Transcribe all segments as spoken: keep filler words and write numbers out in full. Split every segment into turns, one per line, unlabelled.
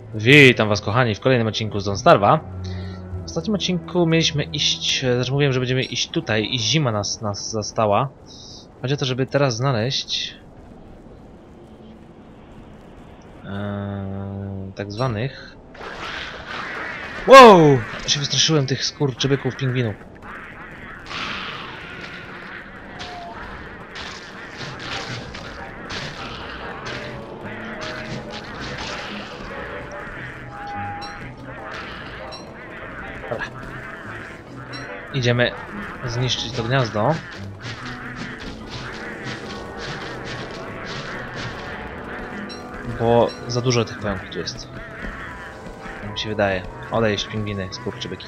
Witam was, kochani, w kolejnym odcinku z Don't Starve'a. W ostatnim odcinku mieliśmy iść, znaczy mówiłem, że będziemy iść tutaj i zima nas, nas zastała. Chodzi o to, żeby teraz znaleźć ee, tak zwanych... Wow! Ja się wystraszyłem tych skurczybyków pingwinów. Dobra. Idziemy zniszczyć to gniazdo. Bo za dużo tych pająków tu jest. Jak mi się wydaje. Odejść pingwiny, skurczybyki.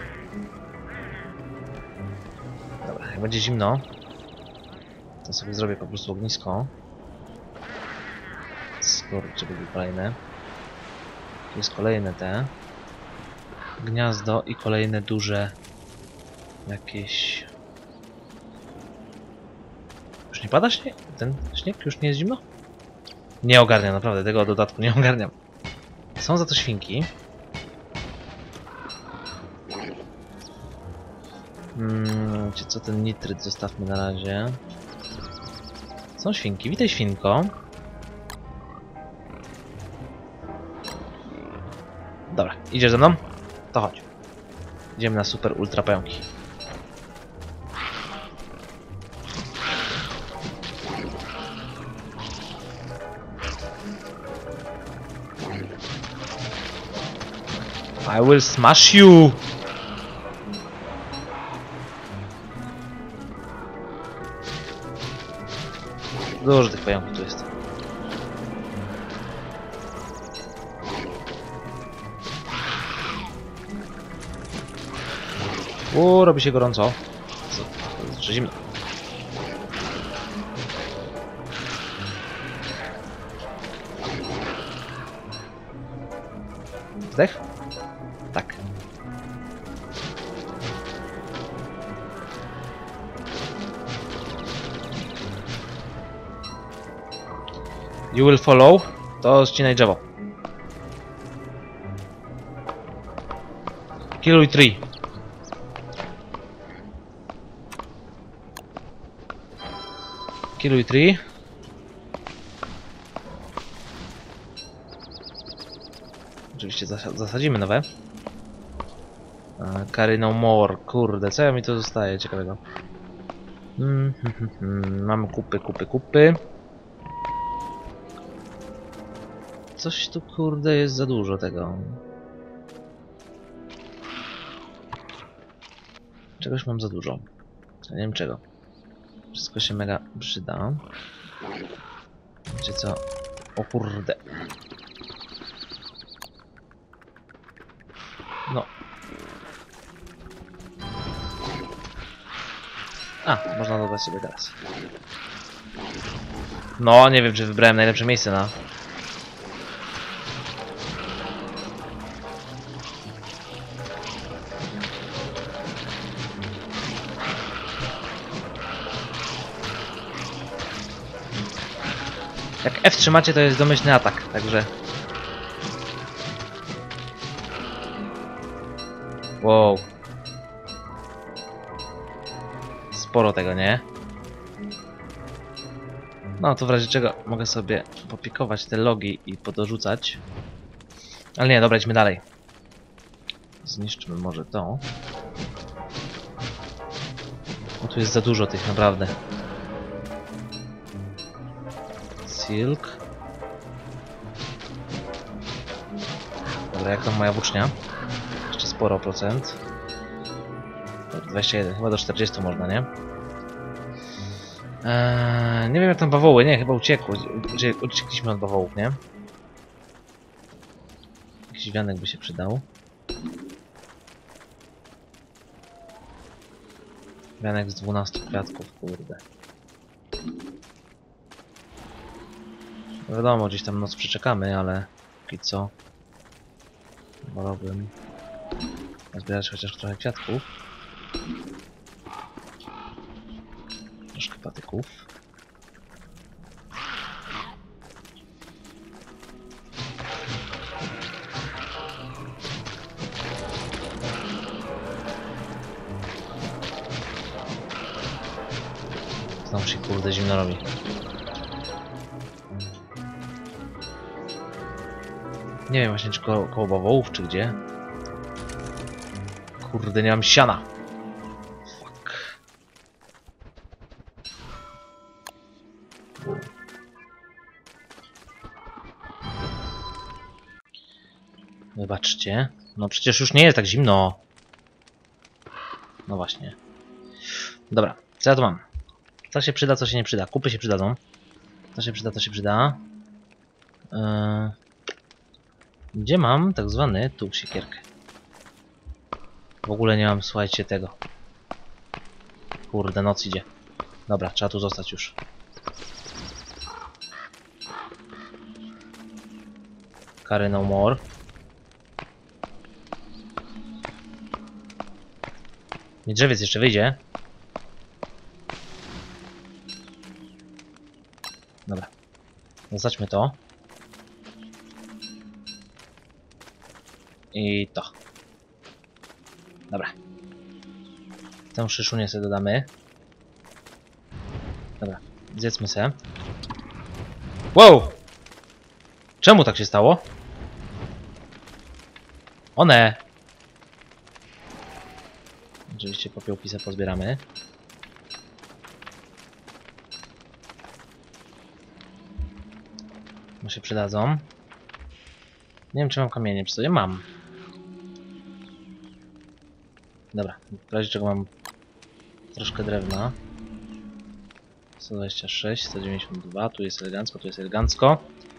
Dobra, jak będzie zimno, to sobie zrobię po prostu ognisko. Skurczybyki kolejne. Tu jest kolejne te. Gniazdo i kolejne duże jakieś... Już nie pada śnieg? Ten śnieg już nie jest zimno? Nie ogarniam, naprawdę, tego dodatku nie ogarniam. Są za to świnki. Hmm, czy co, ten nitryt zostawmy na razie. Są świnki, witaj świnko. Dobra, idziesz ze mną? To chodź. Idziemy na super ultra pająki. I will smash you! Dużo tych pająków tu jest. O, robi się gorąco. Co? To jest zimno. Zdech? Tak. You will follow. To ścinaj drzewo. Killuj tree. Killuj tree. Oczywiście zas zasadzimy nowe. Uh, carry no more. Kurde, co ja mi to zostaje ciekawego? Mm, hmm, hmm, hmm. Mamy kupy, kupy, kupy. Coś tu, kurde, jest za dużo tego. Czegoś mam za dużo. Ja nie wiem czego. Wszystko się mega przyda. Wiecie co? O kurde. No. A, można dodać sobie teraz. No, nie wiem, czy wybrałem najlepsze miejsce na... Jak F trzymacie, to jest domyślny atak, także... Wow. Sporo tego, nie? No, to w razie czego mogę sobie popikować te logi i podorzucać. Ale nie, dobra, idźmy dalej. Zniszczymy może to. Bo tu jest za dużo tych, naprawdę. Silk. Dobra, jak tam moja włócznia? Jeszcze sporo procent. dwadzieścia jeden, chyba do czterdziestu można, nie? Eee, nie wiem jak tam bawoły, nie, chyba uciekły. Uciekliśmy od bawołów, nie? Jakiś wianek by się przydał. Wianek z dwunastu kwiatków, kurde. No wiadomo, gdzieś tam noc przeczekamy, ale póki co wolałbym zbierać chociaż trochę kwiatków. Troszkę patyków. Znowu się kurde zimno robi. Nie wiem właśnie czy ko koło bawołów, czy gdzie. Kurde, nie mam siana. Fuck. Wybaczcie. No przecież już nie jest tak zimno. No właśnie. Dobra, co ja tu mam? Co się przyda, co się nie przyda. Kupy się przydadzą. Co się przyda, to się przyda. Yy... Gdzie mam tak zwany tu siekierkę? W ogóle nie mam, słuchajcie, tego. Kurde, noc idzie. Dobra, trzeba tu zostać już. Carry no more. I drzewiec jeszcze wyjdzie. Dobra. Zostaćmy to. I to. Dobra. Tę szyszunię sobie dodamy. Dobra. Zjedzmy se. Wow! Czemu tak się stało? One! Oczywiście popiołki se pozbieramy. Bo się przydadzą. Nie wiem czy mam kamienie przy sobie. Mam. Dobra. W razie czego mam troszkę drewna. sto dwadzieścia sześć, sto dziewięćdziesiąt dwa. Tu jest elegancko, tu jest elegancko.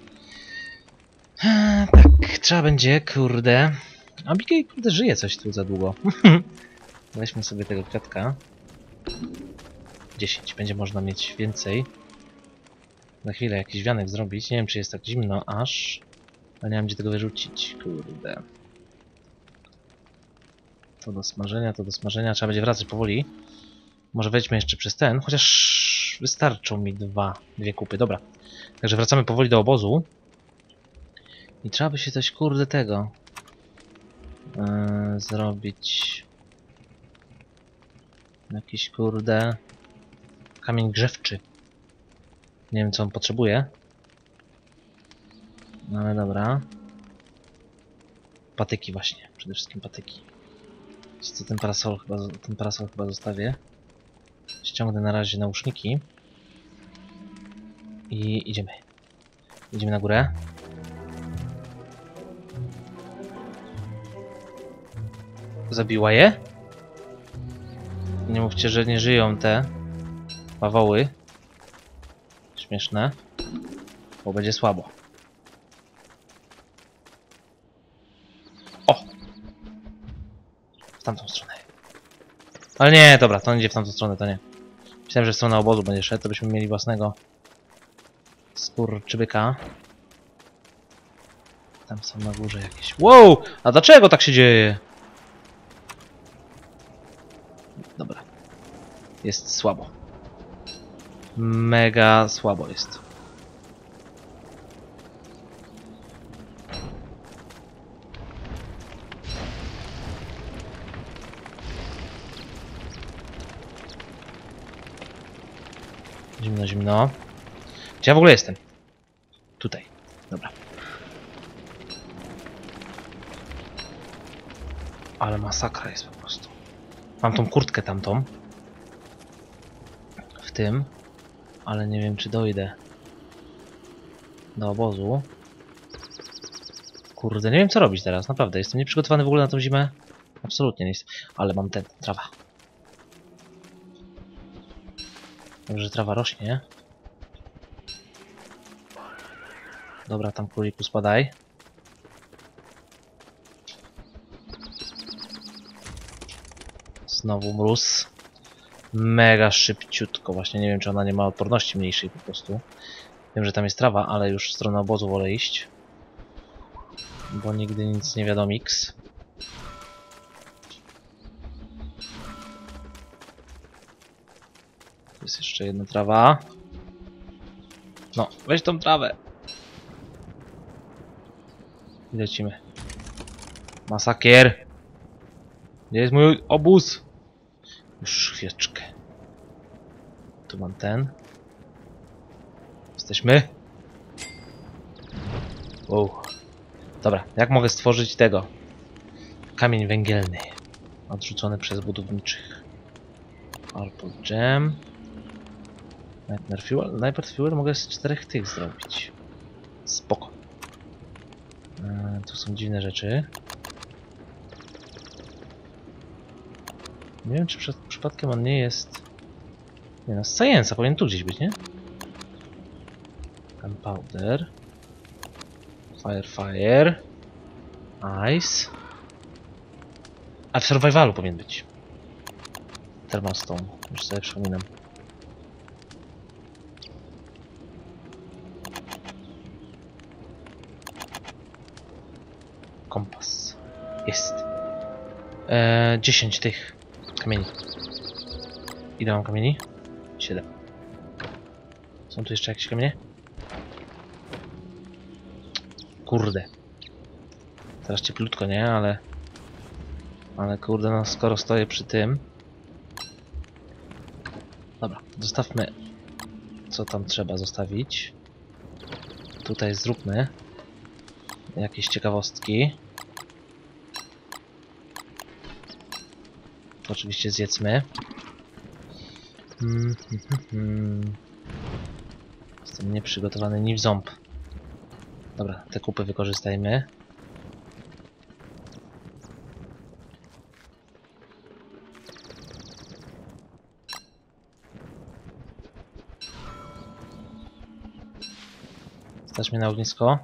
Eee, tak. Trzeba będzie, kurde. Abigail, kurde, żyje coś tu za długo. Weźmy sobie tego kwiatka. dziesięć. Będzie można mieć więcej. Na chwilę jakiś wianek zrobić. Nie wiem, czy jest tak zimno aż. Ale nie mam gdzie tego wyrzucić. Kurde. To do smażenia, to do smażenia. Trzeba będzie wracać powoli. Może wejdźmy jeszcze przez ten. Chociaż wystarczą mi dwa. Dwie kupy. Dobra. Także wracamy powoli do obozu. I trzeba by się coś, kurde, tego yy, zrobić. Jakiś, kurde, kamień grzewczy. Nie wiem co on potrzebuje. No ale dobra. Patyki właśnie. Przede wszystkim patyki. Co ten parasol chyba, ten parasol chyba zostawię. Ściągnę na razie nauszniki. I idziemy. Idziemy na górę. Zabiła je? Nie mówcie, że nie żyją te bawoły. Śmieszne. Bo będzie słabo. O! W tamtą stronę. Ale nie, dobra, to nie idzie w tamtą stronę, to nie. Myślałem, że w stronę obozu będzie szedł, to byśmy mieli własnego skurczybyka. Tam są na górze jakieś. Wow! A dlaczego tak się dzieje? Dobra. Jest słabo. Mega słabo jest. Zimno, zimno. Gdzie ja w ogóle jestem? Tutaj. Dobra. Ale masakra jest po prostu. Mam tą kurtkę tamtą. W tym. Ale nie wiem czy dojdę do obozu. Kurde, nie wiem co robić teraz. Naprawdę, jestem nieprzygotowany w ogóle na tą zimę. Absolutnie nie jest. Ale mam ten, trawa. Dobrze, że trawa rośnie. Dobra, tam króliku spadaj. Znowu mróz. Mega szybciutko. Właśnie nie wiem, czy ona nie ma odporności mniejszej po prostu. Wiem, że tam jest trawa, ale już w stronę obozu wolę iść. Bo nigdy nic nie wiadomiks. Tu jest jeszcze jedna trawa. No, weź tą trawę. I lecimy. Masakier. Gdzie jest mój obóz? Już chwileczkę. Tu mam ten. Jesteśmy. Wow. Dobra, jak mogę stworzyć tego? Kamień węgielny. Odrzucony przez budowniczych. Purple Gem. Nightmare Fuel. Nightmare Fuel mogę z czterech tych zrobić. Spoko. Eee, tu są dziwne rzeczy. Nie wiem, czy przed, przypadkiem on nie jest... Nie no, z Science'a powinien tu gdzieś być, nie? Gunpowder. Fire, fire. Ice. A w survivalu powinien być. Thermal Stone. Już sobie przypominam. Kompas. Jest. Eee, dziesięć tych kamieni. Ile mam kamieni? siedem. Są tu jeszcze jakieś kamienie? Kurde. Teraz cieplutko, nie? Ale... Ale kurde, no skoro stoję przy tym... Dobra, zostawmy... Co tam trzeba zostawić. Tutaj zróbmy... Jakieś ciekawostki. To oczywiście zjedzmy. Hmm, hmm, hmm, hmm. Jestem nieprzygotowany ni w ząb. Dobra, te kupy wykorzystajmy. Stać mnie na ognisko.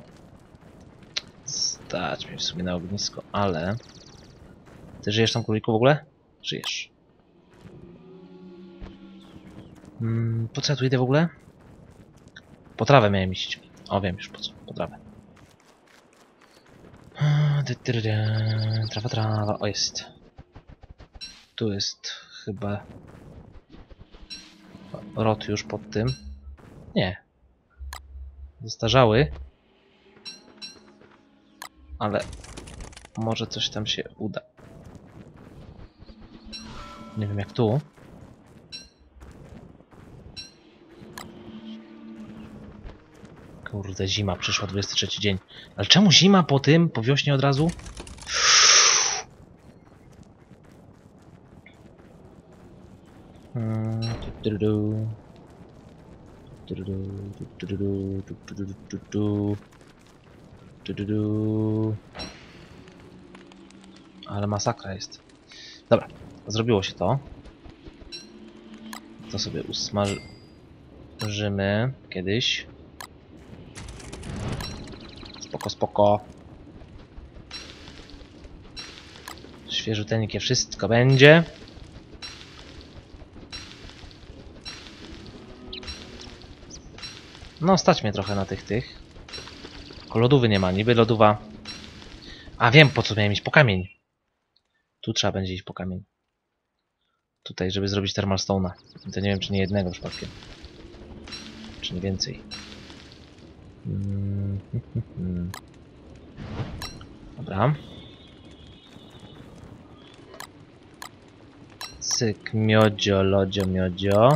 Stać mnie w sumie na ognisko, ale... Ty żyjesz tam, króliku, w ogóle? Żyjesz. Hmm, po co ja tu idę w ogóle? Po trawę miałem iść. O, wiem już po co. Po trawę. Trawa, trawa. O, jest. Tu jest chyba... Rot już pod tym. Nie. Zastarzały. Ale... Może coś tam się uda. Nie wiem jak tu. Kurde, zima przyszła, dwudziesty trzeci dzień. Ale czemu zima po tym, po wiośnie od razu? Ale masakra jest. Dobra, zrobiło się to. To sobie usmażymy kiedyś. Spoko, spoko. Świeżuteńkie wszystko będzie. No, stać mnie trochę na tych, tych. Tylko lodówy nie ma, niby lodowa. A wiem, po co miałem iść, po kamień. Tu trzeba będzie iść po kamień. Tutaj, żeby zrobić thermal stone'a. To nie wiem, czy nie jednego przypadkiem. Czy nie więcej. Mm, hmm, hmm. Dobra. Cyk, miodzio, lodzio, miodzio.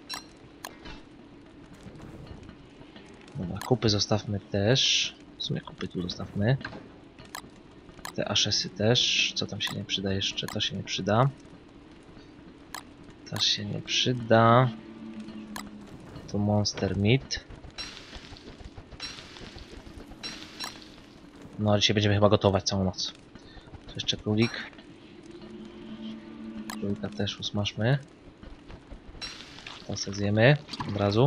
Dobra, kupy zostawmy też. W sumie kupy tu zostawmy. Te aszesy też. Co tam się nie przyda jeszcze? To się nie przyda. To się nie przyda. To monster meat. No, dzisiaj będziemy chyba gotować całą noc. Tu jeszcze królik. Królika też usmażmy. To sobie zjemy od razu.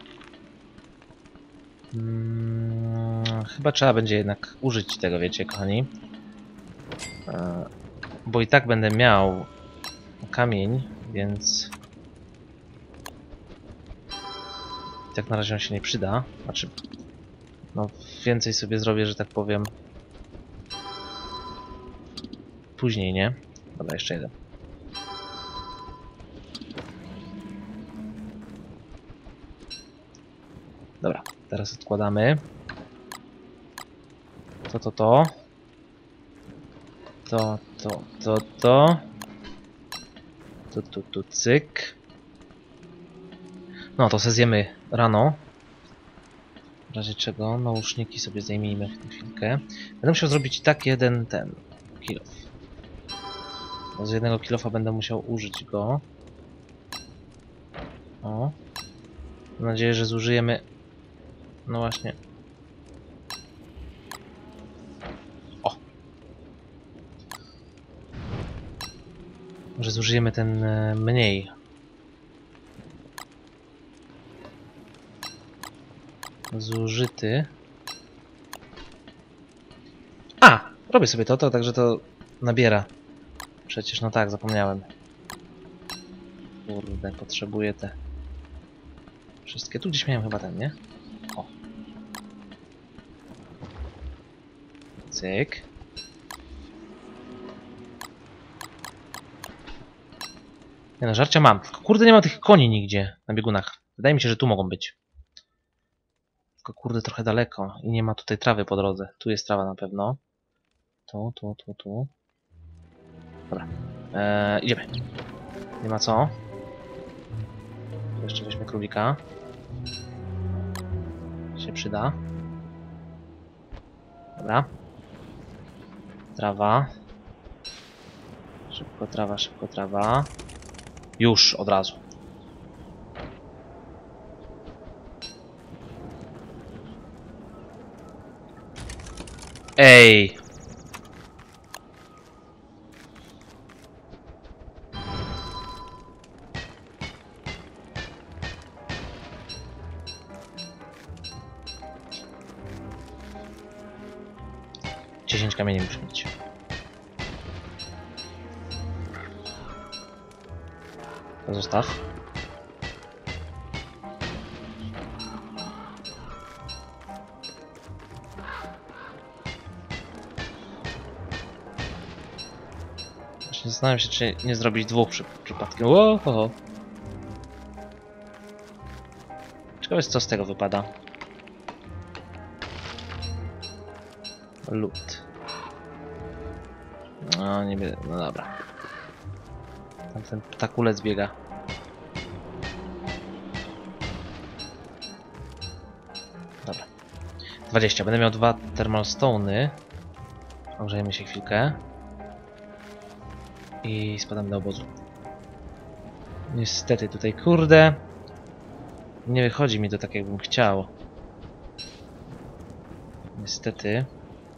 Hmm, chyba trzeba będzie jednak użyć tego, wiecie, kochani. E, bo i tak będę miał kamień, więc... I tak na razie on się nie przyda. Znaczy... No, więcej sobie zrobię, że tak powiem... Później, nie? Dobra, jeszcze jeden. Dobra, teraz odkładamy. To, to, to. To, to, to, to. Tu, tu, tu, cyk. No to se zjemy rano. W razie czego nauczniki sobie zdejmijmy w tę chwilkę. Będę musiał zrobić i tak jeden ten kilof. Bo z jednego kilofa będę musiał użyć go. O. Mam nadzieję, że zużyjemy. No właśnie. O. Może zużyjemy ten e, mniej. Zużyty. A! Robię sobie to, to także to nabiera. Przecież, no tak, zapomniałem. Kurde, potrzebuję te wszystkie. Tu gdzieś miałem chyba ten, nie? O. Cyk. Nie no, żarcia mam. Tylko kurde, nie ma tych koni nigdzie na biegunach. Wydaje mi się, że tu mogą być. Tylko kurde, trochę daleko. I nie ma tutaj trawy po drodze. Tu jest trawa na pewno. Tu, tu, tu, tu. Dobra. Eee, idziemy. Nie ma co. Jeszcze weźmy królika. Się przyda. Dobra. Trawa. Szybko trawa, szybko trawa. Już, od razu. Ej! dziesięć kamieni muszę mieć. To zostaw. Właśnie zastanawiam się, czy nie zrobić dwóch przy, przypadkiem. Wow. Ciekawe jest, co z tego wypada. Lód. No nie wiem, no dobra. Tam ten ptakulec biega. Dobra. dwadzieścia. Będę miał dwa thermal stone'y. Ogrzejmy się chwilkę. I spadamy do obozu. Niestety tutaj, kurde, nie wychodzi mi to tak, jakbym chciał. Niestety.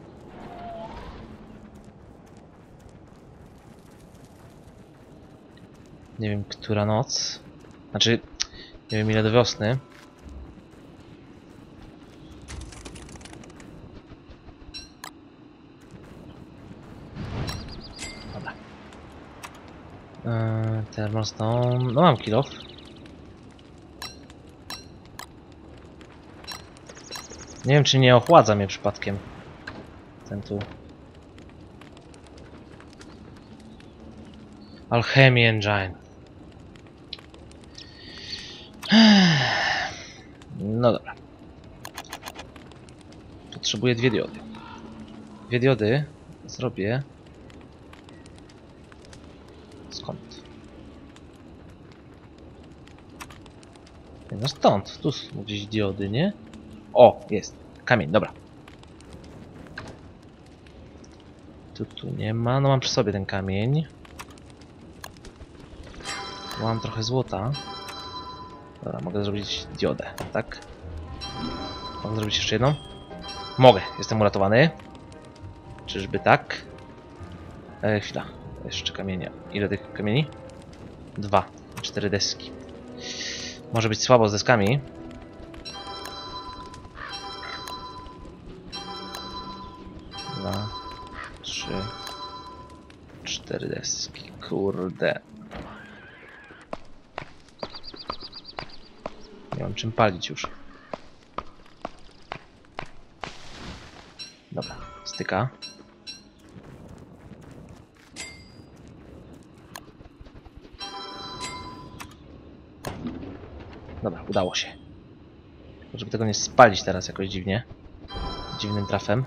Nie wiem, która noc. Znaczy, nie wiem ile do wiosny. Dobra. Eee, Thermalstone. No mam kill off. Nie wiem, czy nie ochładza mnie przypadkiem. Ten tu. Alchemy Engine. No dobra. Potrzebuję dwie diody. Dwie diody zrobię. Skąd? No stąd. Tu są gdzieś diody, nie? O, jest. Kamień, dobra. Tu, tu nie ma. No mam przy sobie ten kamień. Mam trochę złota. Dobra, mogę zrobić diodę, tak? Mogę zrobić jeszcze jedną? Mogę, jestem uratowany. Czyżby tak? E, chwila, jeszcze kamienia. Ile tych kamieni? Dwa, cztery deski. Może być słabo z deskami. Dwa, trzy, cztery deski. Kurde. Nie mam czym palić już. Dobra, styka. Dobra, udało się. Żeby tego nie spalić teraz jakoś dziwnie. Dziwnym trafem.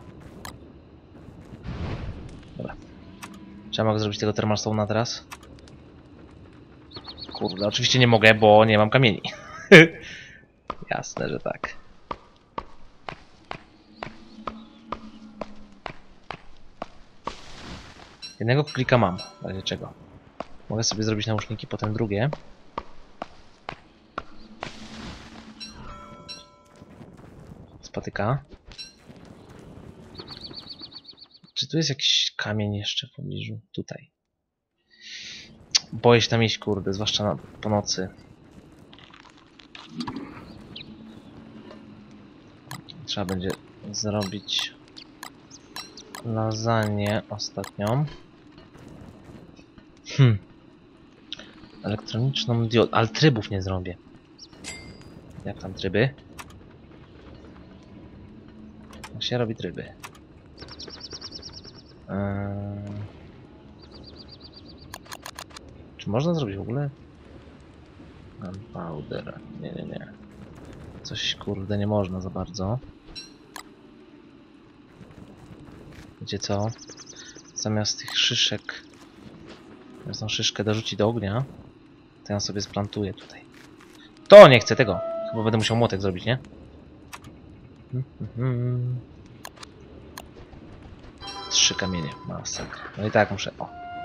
Dobra. Czy ja mogę zrobić tego thermal stone'a teraz? Kurde, oczywiście nie mogę, bo nie mam kamieni. Jasne, że tak. Jednego klika mam, w razie czego. Mogę sobie zrobić nauszniki, potem drugie. Spatyka. Czy tu jest jakiś kamień jeszcze w pobliżu? Tutaj. Boję się tam iść, kurde, zwłaszcza na, po nocy. Trzeba będzie zrobić lasagne ostatnią. Hmm. Elektroniczną diodę, ale trybów nie zrobię. Jak tam tryby? Jak się robi tryby? Eee... Czy można zrobić w ogóle? Gunpowder. Nie, nie, nie. Coś kurde nie można za bardzo. Wiecie co? Zamiast tych szyszek, zamiast tą szyszkę dorzucić do ognia, to ja sobie splantuję tutaj. To nie chcę tego! Chyba będę musiał młotek zrobić, nie? Trzy kamienie. Masakra. No i tak muszę. O.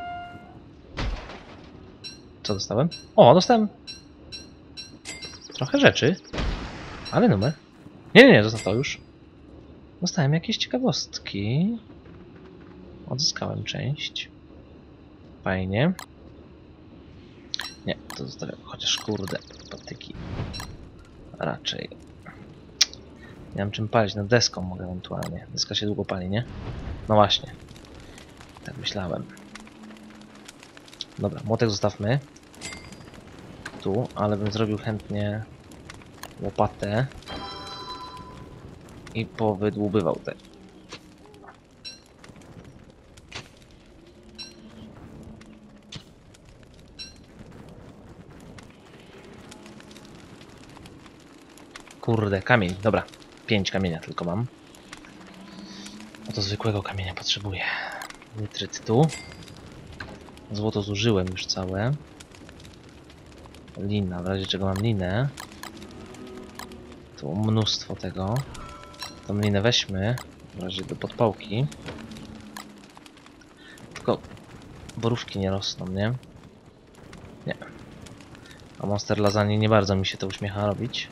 Co dostałem? O, dostałem trochę rzeczy. Ale numer. Nie, nie, nie, zostaw to już. Dostałem jakieś ciekawostki. Odzyskałem część. Fajnie. Nie, to zostawiam. Chociaż kurde, patyki. Raczej. Nie mam czym palić. No deską mogę ewentualnie. Deska się długo pali, nie? No właśnie. Tak myślałem. Dobra, młotek zostawmy. Tu, ale bym zrobił chętnie łopatę. I powydłubywał te. Kurde, kamień. Dobra. Pięć kamienia tylko mam. Oto zwykłego kamienia potrzebuję. Nitryt tu. Złoto zużyłem już całe. Lina, w razie czego mam linę. Tu mnóstwo tego. Tą linę weźmy. W razie do podpałki. Tylko borówki nie rosną, nie? Nie. A monster lasagne nie bardzo mi się to uśmiecha robić.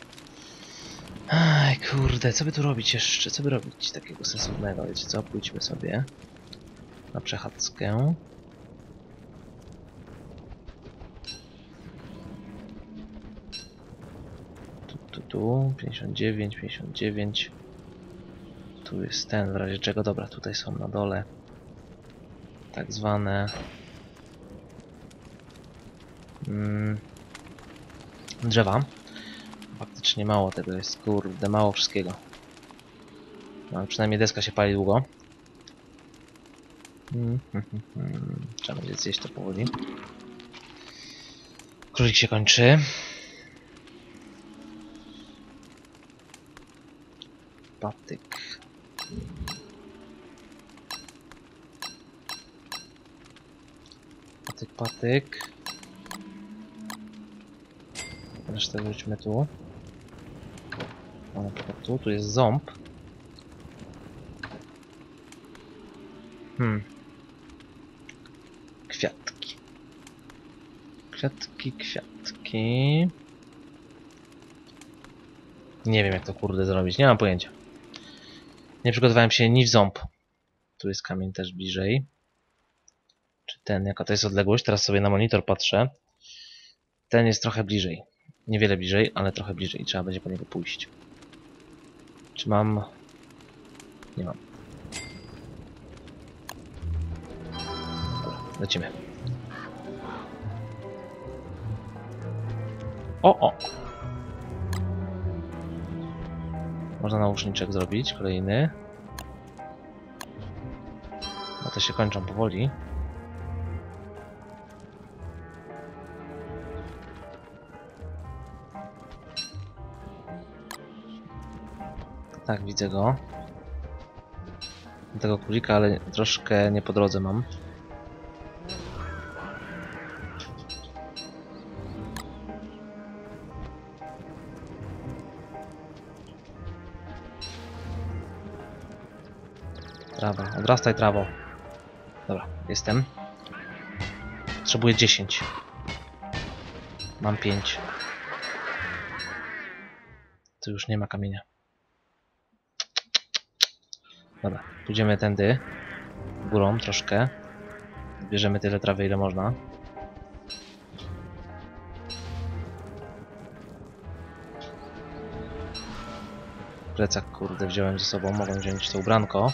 Aj, kurde, co by tu robić jeszcze? Co by robić takiego sensownego? Wiecie co? Pójdźmy sobie na przechadzkę. Tu, tu, tu. pięćdziesiąt dziewięć, pięćdziesiąt dziewięć. Tu jest ten, w razie czego. Dobra, tutaj są na dole tak zwane mm, drzewa. Faktycznie mało tego jest, kurde, mało wszystkiego. No, przynajmniej deska się pali długo. Mm, mm, mm. Trzeba będzie zjeść to powoli. Królik się kończy. Patyk. Patyk, patyk. Resztę wróćmy tu. O, na przykład tu, tu jest ząb. Hmm. Kwiatki. Kwiatki, kwiatki. Nie wiem jak to kurde zrobić, nie mam pojęcia. Nie przygotowałem się ni w ząb. Tu jest kamień też bliżej. Czy ten, jaka to jest odległość? Teraz sobie na monitor patrzę. Ten jest trochę bliżej. Niewiele bliżej, ale trochę bliżej i trzeba będzie po niego pójść. Czy mam... Nie mam. Dobra, lecimy. O, o! Można nauszniczek zrobić, kolejny. No to się kończą powoli. Tak, widzę go. Tego królika, ale troszkę nie po drodze mam. trawa. Odrastaj, trawo. Dobra, jestem. Potrzebuję dziesięć. Mam pięć. Tu już nie ma kamienia. Dobra, pójdziemy tędy. Górą troszkę. Bierzemy tyle trawy, ile można. Plecak, kurde, wziąłem ze sobą. Mogłem wziąć to ubranko.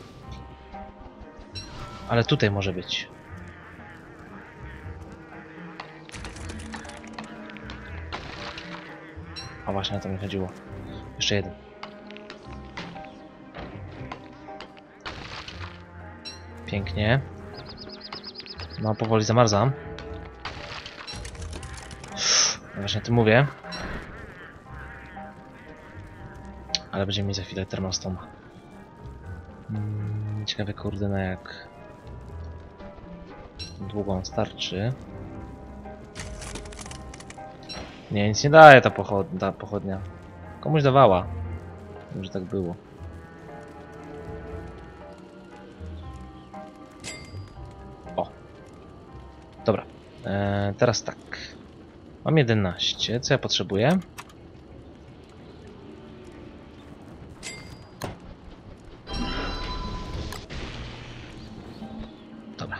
Ale tutaj może być. A właśnie, na to mi chodziło. Jeszcze jeden. Pięknie. No, powoli zamarzam. No właśnie o tym mówię. Ale będziemy mieć za chwilę termostoma. Hmm, ciekawe, kurde, na jak długo on starczy. Nie, nic nie daje ta, pochod ta pochodnia. Komuś dawała. Może tak było. O. Dobra. Eee, teraz tak. Mam jedenaście. Co ja potrzebuję? Dobra.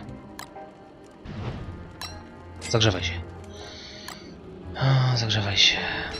Zagrzewaj się. O, zagrzewaj się.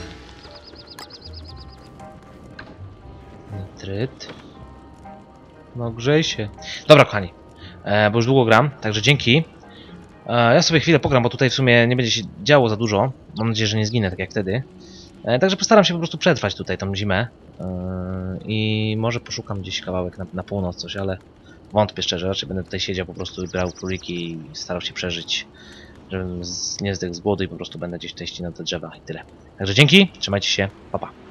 Nitryt. No grzej się. Dobra, kochani. E, bo już długo gram, także dzięki. E, ja sobie chwilę pogram, bo tutaj w sumie nie będzie się działo za dużo. Mam nadzieję, że nie zginę tak jak wtedy. E, także postaram się po prostu przetrwać tutaj tą zimę. E, I może poszukam gdzieś kawałek na, na północ coś, ale wątpię szczerze. Raczej będę tutaj siedział po prostu i grał króliki i starał się przeżyć. Żebym z, nie zdechł z głodu i po prostu będę gdzieś tutaj ścinał te drzewa i tyle. Także dzięki, trzymajcie się, pa pa.